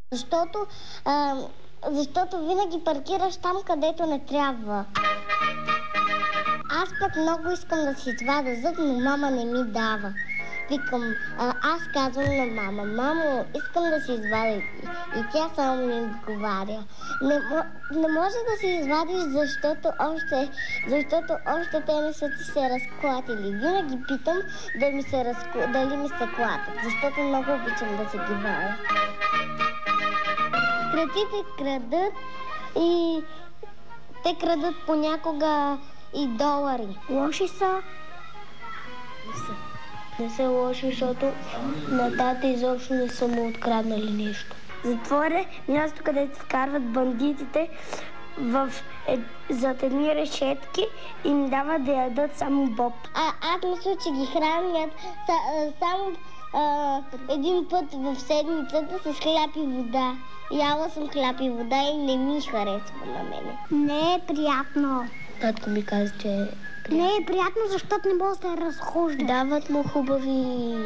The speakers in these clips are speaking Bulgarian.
Защото винаги паркираш там, където не трябва. Аз пък много искам да си извадя зъб, но мама не ми дава. Викам, аз казвам на мама, мамо, искам да си извадя. И тя само ми отговаря. Не може да си извадиш, защото още те не са ти се разклатили. Винаги питам дали ми се клатят, защото много обичам да се ги вадя. Крадците крадат и те крадат понякога и долари. Лоши са? Не са лоши, защото на тата изобщо не са му откраднали нещо. Затвор е място, където вкарват бандитите зад едни решетки и им дават да ядат само боб. Аз мисля, че ги хранят само един път в седмицата с хляб и вода. Яла съм хляб и вода и не ми харесва на мене. Не е приятно. Татко ми каза, че е приятно. Не е приятно, защото не може да се разхожда. Дават му хубави...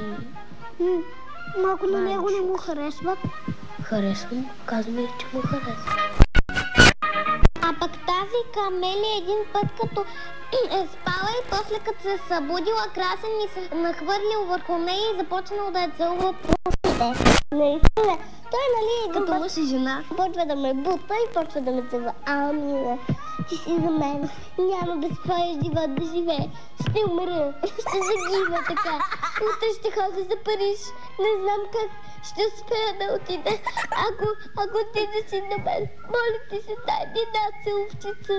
Малко на него не му харесват. Харесвам. Казваме, че му харесва. А пък тази Камелия един път като е спала и после като се събудила, Красен ми се нахвърлил върху нея и започнал да я целува пръстите. Наистина. Той, нали, като мъж и жена, почва да ме бута и почва да ме целува. Ами, ти си за мен. Няма без твоя живот да живее. Ще умра. Ще загива така. Утре ще ходя за Париж. Не знам как ще успея да отида. Ако ти да си на мен, моля ти се, дай ми една целувчица.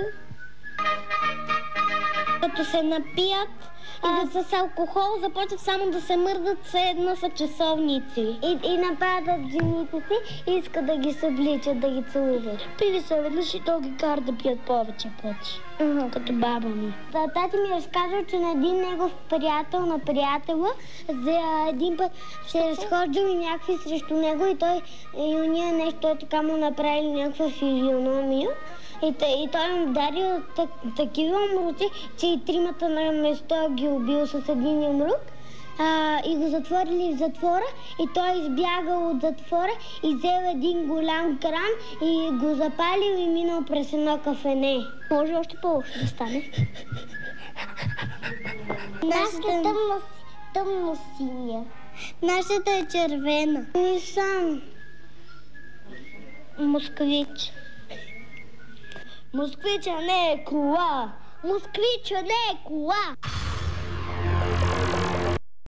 Като се напият и да с алкохол започват само да се мърдат, все едно са часовници. И нападат жените си и искат да ги събличат, да ги целуват. Пили се веднъж и то ги кара да пият повече пъти. Като баба ми. Тати ми разказва, че на един негов приятел на приятела за един път се разхождал и някакви срещу него и той и уния нещо така му направили някаква физиономия. И той им ударил такива мруци, че и тримата на место ги убил с един юмрук. И го затворили в затвора и той избягал от затвора и взел един голям кран и го запалил и минал през едно кафене. Може още по-лошо да стане. Нашата тъмно синя. Нашата е червена. Нисан. Москвич. Москвича не е кола. Москвича не е кола.